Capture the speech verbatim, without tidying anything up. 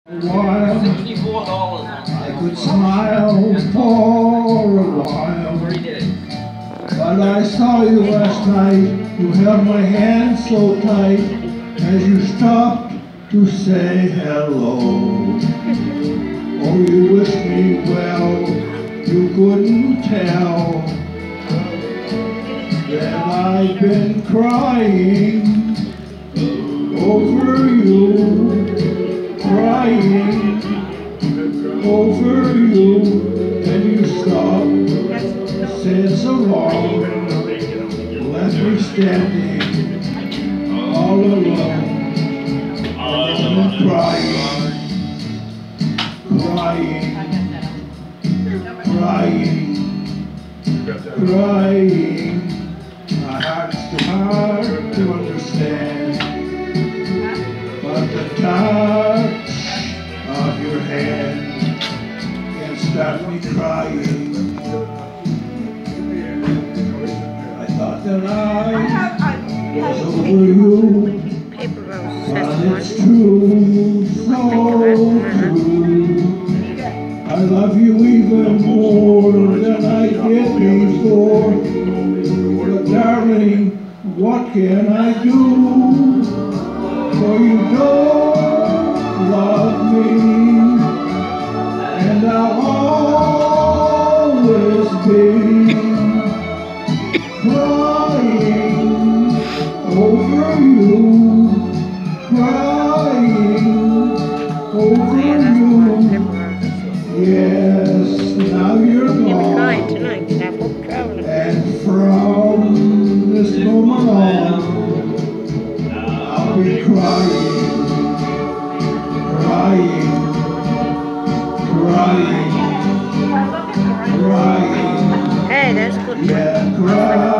While sixty-four dollars. I could smile for a while, but I saw you last night. You held my hand so tight as you stopped to say hello. Oh, you wished me well. You couldn't tell that I've been crying over you, crying over you, and you stopped, said so long, left me standing all alone, and crying, crying, crying, crying. My heart's too hard to understand, but the touch of your hand can start me crying. I thought that I was over you, but it's true, so true. I love you even more than I did before. But darling, what can I do? For you don't love me, and I'll always be crying over you, crying over you. Yes, now you're gone, and from this moment on, I'll be crying, crying, crying, crying. Hey, that's good. Yeah, crying.